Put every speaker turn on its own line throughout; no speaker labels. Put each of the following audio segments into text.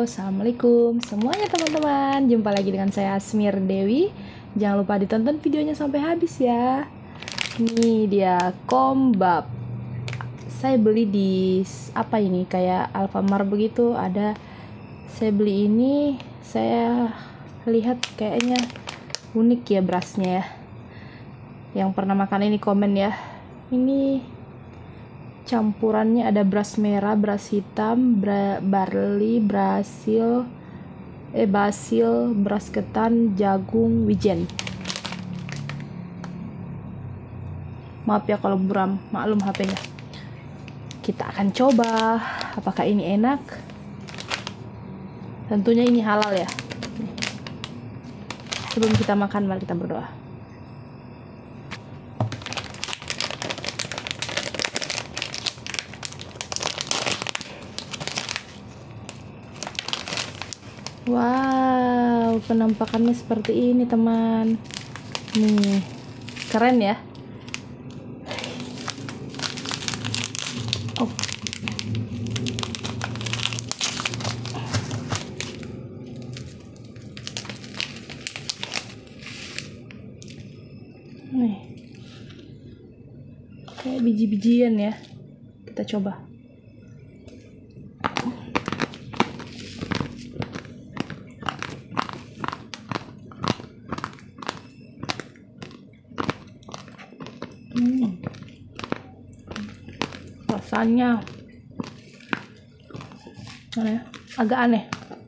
Halo, assalamualaikum semuanya teman-teman. Jumpa lagi dengan saya Asmir Dewi. Jangan lupa ditonton videonya sampai habis ya. Ini dia kombab. Saya beli di apa ini, kayak Alfamart begitu. Saya beli ini, saya lihat kayaknya unik ya berasnya ya. Yang pernah makan ini komen ya. Ini campurannya ada beras merah, beras hitam, barley, basil, beras ketan, jagung, wijen. Maaf ya kalau buram, maklum HP-nya. Kita akan coba apakah ini enak. Tentunya ini halal ya. Sebelum kita makan, mari kita berdoa. Wow, penampakannya seperti ini teman. Nih, keren ya. Oh. Nih, kayak biji-bijian ya. Kita coba. Rasanya agak aneh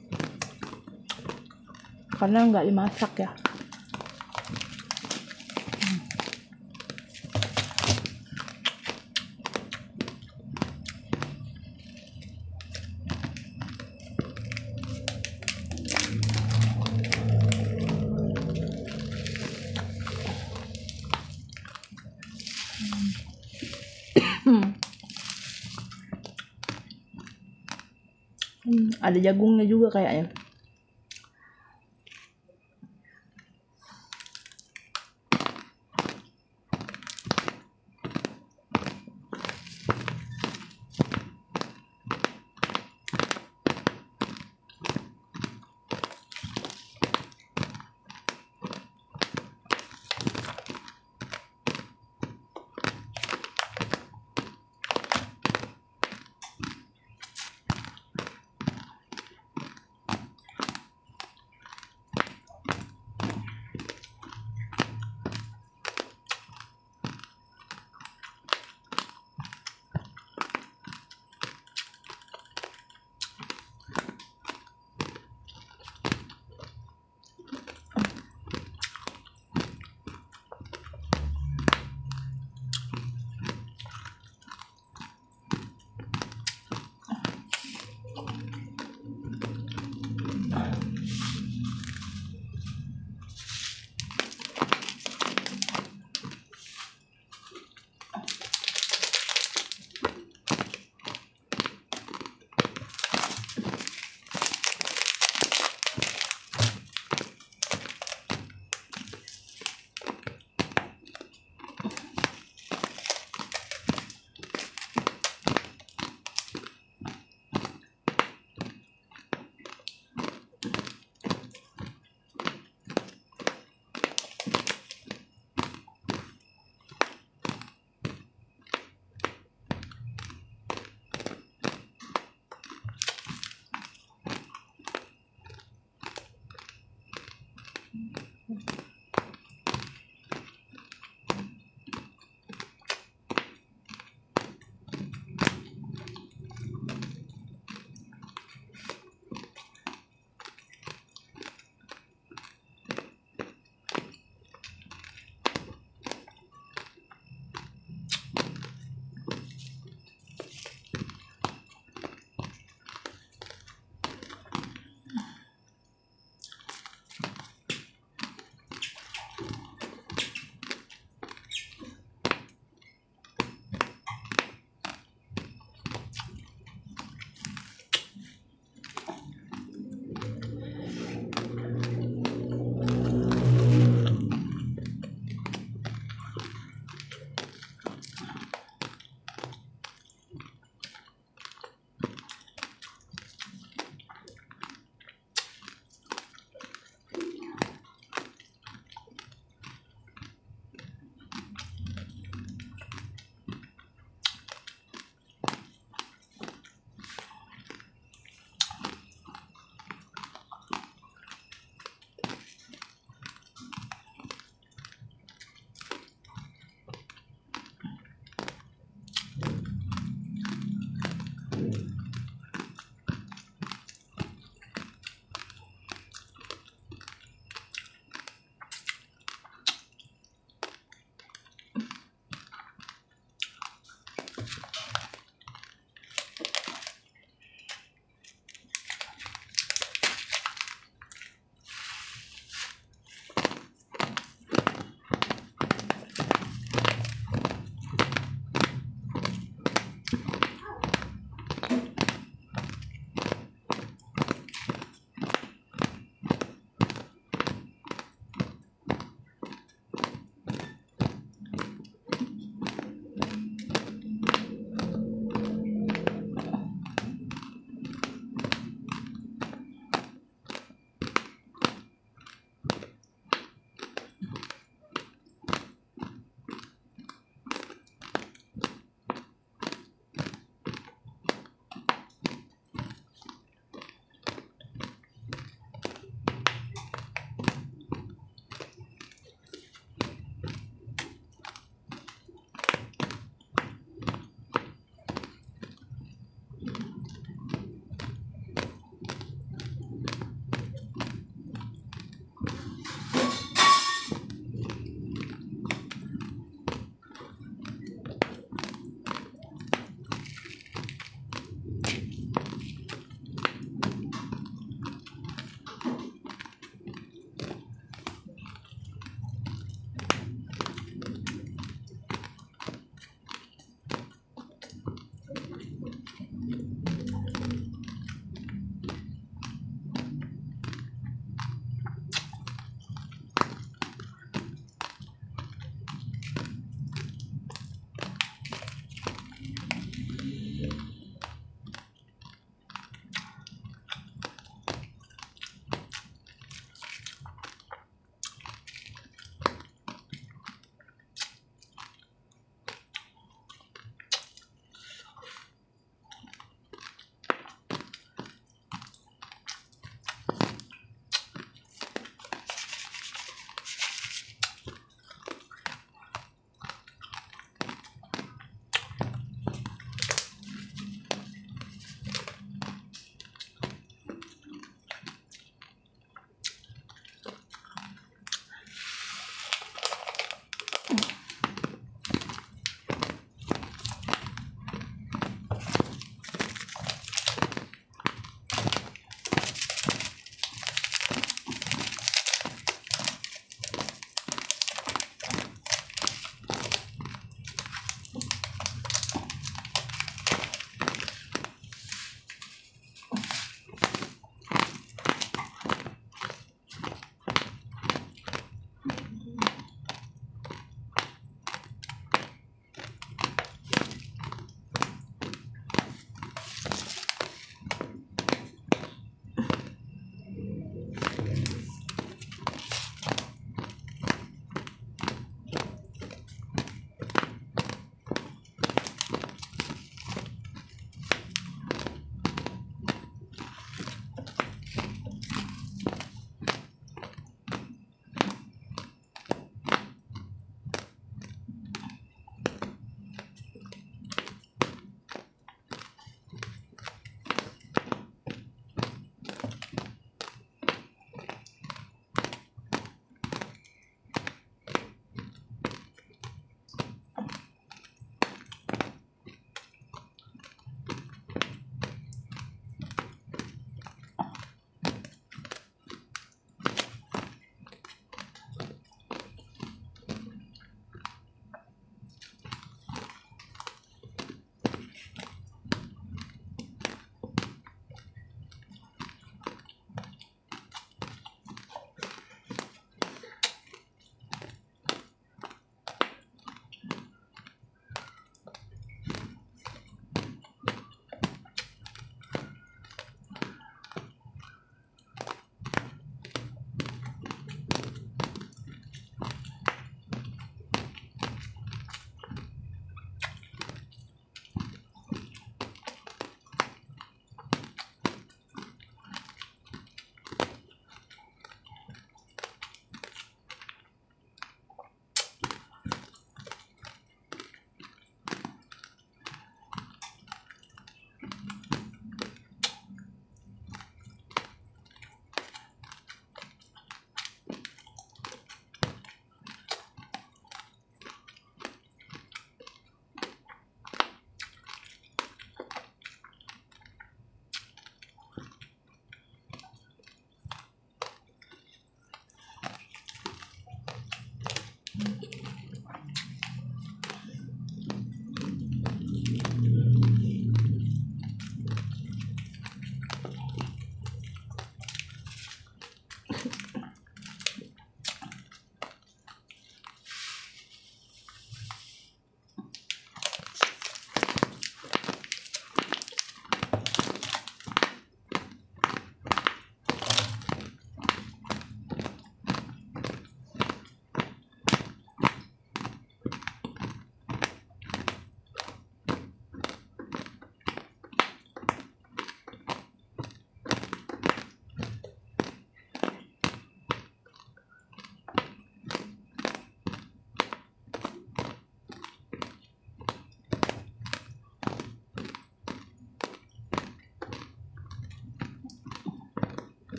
karena nggak dimasak ya. Ada jagungnya juga kayaknya.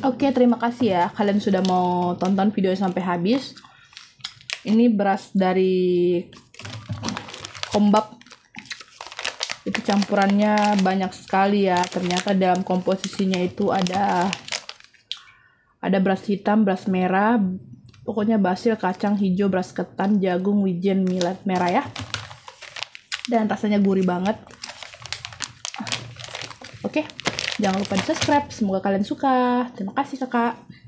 Oke, terima kasih ya kalian sudah mau tonton video sampai habis. Ini beras dari Kombab. Itu campurannya banyak sekali ya. Ternyata dalam komposisinya itu ada beras hitam, beras merah, pokoknya basil, kacang hijau, beras ketan, jagung, wijen, millet merah ya. Dan rasanya gurih banget. Oke, jangan lupa di subscribe. Semoga kalian suka. Terima kasih kakak.